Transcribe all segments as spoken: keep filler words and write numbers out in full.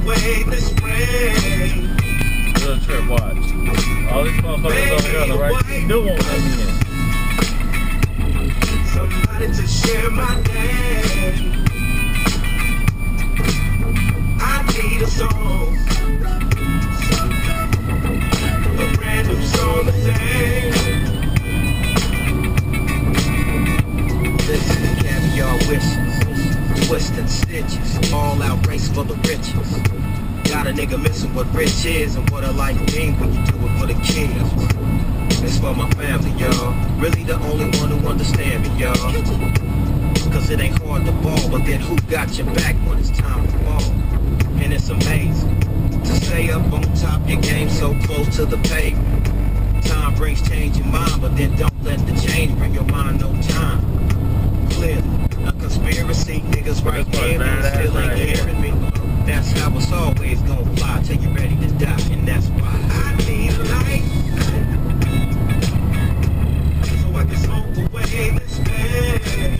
away this rain. Little trip, watch. All these motherfuckers over here on the right still won't let me in. Somebody to share my name. I need a song, a random song to sing. This is the caviar wishes, twisting stitches, all out race for the riches. Got a nigga missing what rich is and what a life means when you do it for the kids. It's for my family, y'all. Really the only one who understand me, y'all. Cause it ain't hard to ball, but then who got your back when it's time to fall? And it's amazing to stay up on top your game so close to the pavement. Time brings change in mind, but then don't let the change bring your mind no time. Clearly, a conspiracy, niggas right here, but still ain't hearing me. That's how it's always gonna fly till you're ready to die, and that's why I need a light, so I can smoke away this pain.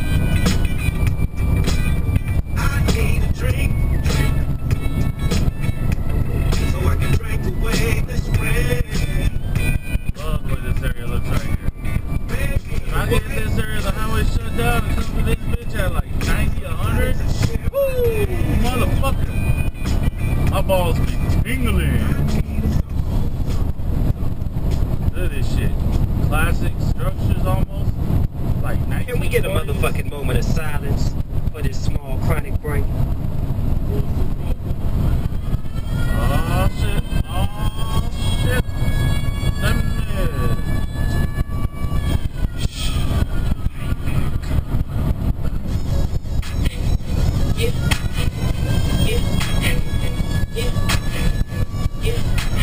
I need a drink, so I can drink away this rain. Love what this area looks like here. If I get in this area, the highway shut down and come to this bitch at like ninety, a hundred. Woo! Motherfucker! My balls be tingling. Look at this shit. Classic structures almost. Like nineteen. Can we get a motherfucking moment of silence for this small chronic break? Oh shit. Oh shit. Let me. Yeah. Yeah. Yeah. Yeah.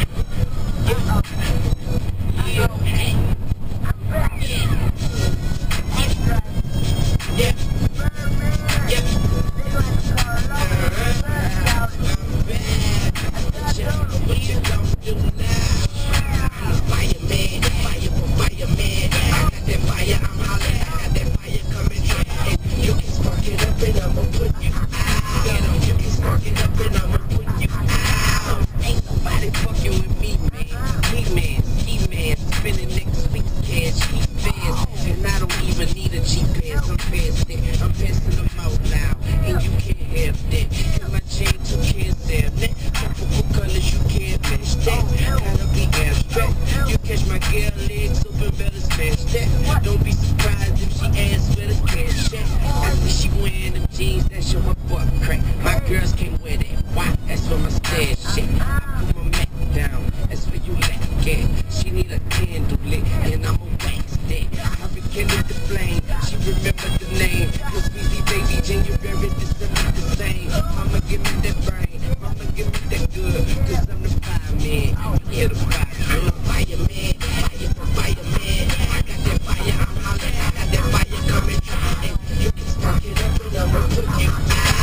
Don't be surprised if she asks where the cash at. After she wearing them jeans that show my butt crack. My girls can't wear that. Why? That's for my stash shit. I put my Mac down. That's where you lack at. She need a candle lit and I'ma wax that. I rekindled the flame. She remembered the name. Cause Weezy Baby January, this is not the same. Mama give me that brain. Mama give me that good. Cause I'm the fireman. Yeah, the fireman. Fireman. Fire for fireman. I got that fire. I'm hollering. I got that fire coming. And you can spark it up and I'ma put you out.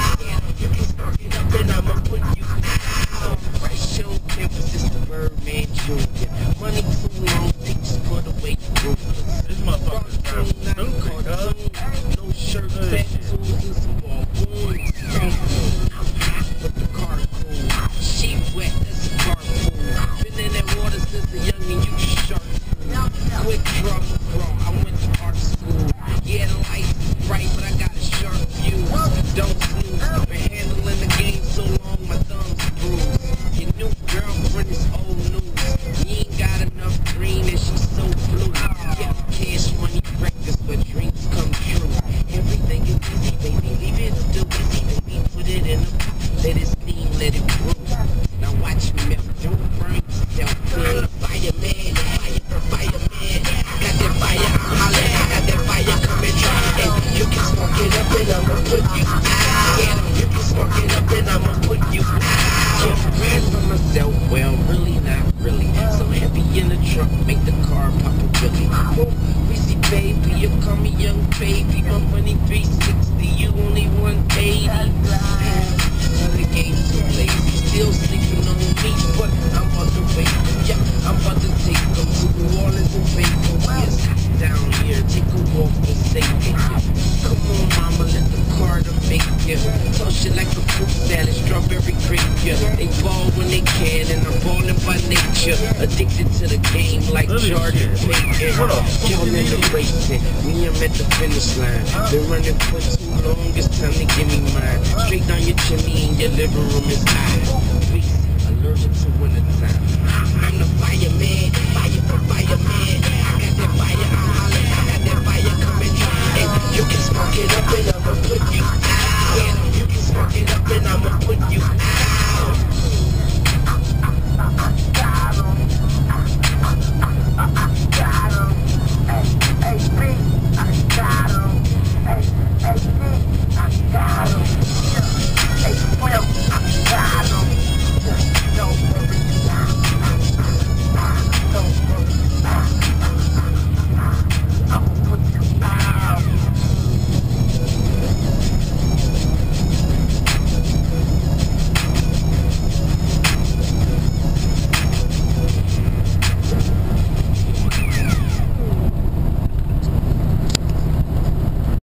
Falling by nature, addicted to the game like Jordan Payton. Killing the racing, me I'm at the finish line. Been running for too long, it's time to give me mine. Straight down your chimney and your living room is high. Allergic to wintertime.